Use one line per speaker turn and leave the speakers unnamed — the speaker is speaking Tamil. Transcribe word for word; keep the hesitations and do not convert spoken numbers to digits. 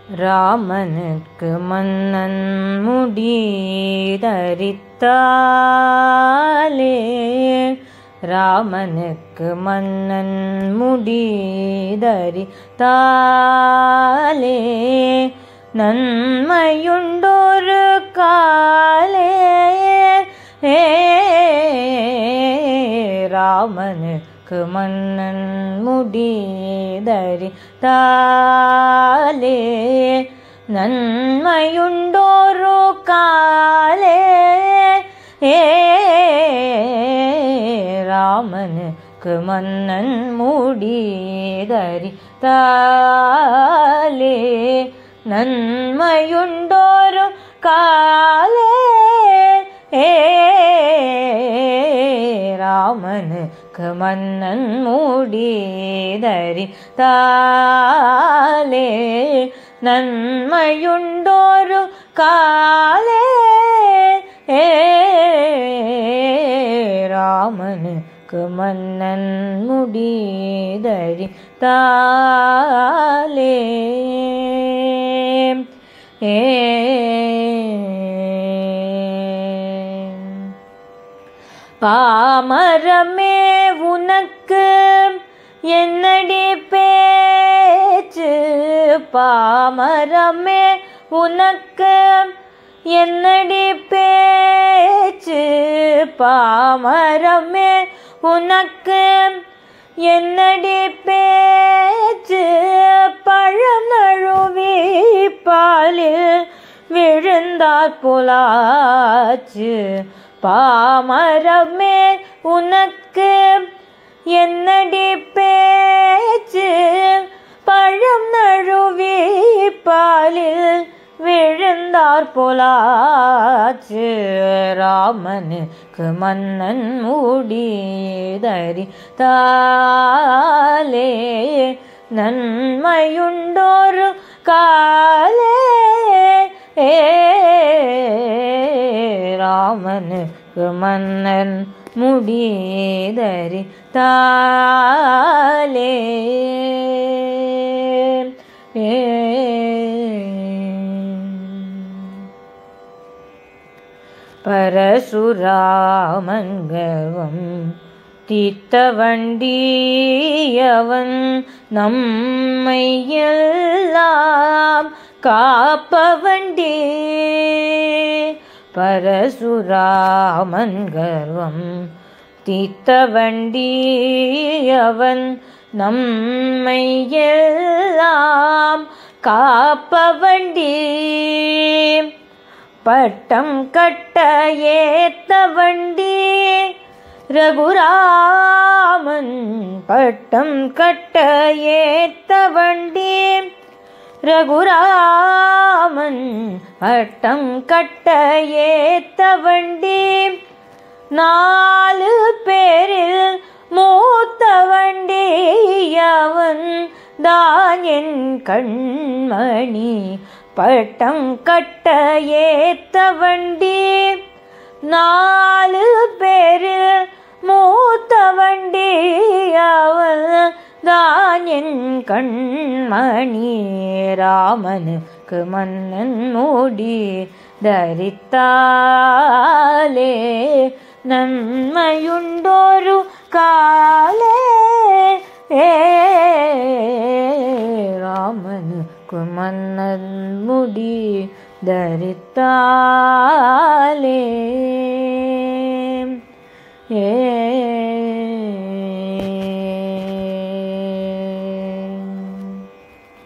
ராமனுக்கு மன்னன் முடி தரித்தாலே, ராமனுக்கு மன்னன் முடி தரித்தாலே, நன்மையுண்டொரு காலே. ராமனுக்கு மன்னன் முடி தரித்தாலே, நன்மையுண்டொரு காலே. ராமனுக்கு மன்னன் முடி தரித்தாலே, நன்மையுண்டொரு காலே. ராமனுக்கு மன்னன் முடி தரித்தாலே, நன்மையுண்டொரு காலே. ராமனுக்கு மன்னன் முடி தரித்தாலே. பாமரமே உனக்கு என்னடி பேச்சு, பாமரமே உனக்கு என்னடி பேச்சு, பாமரமே உனக்கு என்னடி பேச்சு. பழம் நழுவி பாலில் விழுந்தாற் போலாச்சு, பாமரமே உனக்கு என்னடி பேச்சு. பழம் நழுவி பாலில் விழுந்தாற் போலாச்சு. ராமனுக்கு மன்னன் முடி தரித்தாலே, நன்மையுண்டொரு காலே. ராமனுக்கு மன்னன் முடி தரித்தாலே. பரசுராமன் கர்வம் தீர்த்த வண்டியவன் நம்மை எல்லாம் காப்ப வண்டி. பரசுராமன் கர்வம் தீர்த்த வண்டியவன் நம்மை எல்லாம் காப்ப வண்டி. பட்டம் கட்ட ஏத்த வண்டி ரகுராமன், பட்டம் கட்ட ஏத்த வண்டி ரகுராமன், பட்டம் கட்ட ஏத்த வண்டி. நாலு பேரில் மூத்த வண்டி அவன் தான் என் கண்மணி, பட்டம் கட்ட ஏத்த வண்டி. நாலு பேரில் மூத்த வண்டி அவன் தான் என் கண்மணி. ராமனுக்கு மன்னன் முடி தரித்தாலே, நன்மையுண்டொரு காலே. ராமனுக்கு மன்னன் முடி தரித்தாலே. ஏ